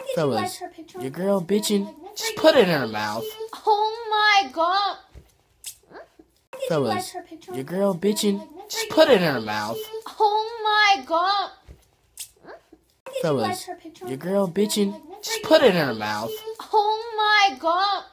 Fellas, your girl bitching, just put it in her mouth. Oh my god. Fellas, your girl bitching, just put it in her mouth. Oh my god. Fellas, your girl bitching, just put it in her mouth. Oh my god.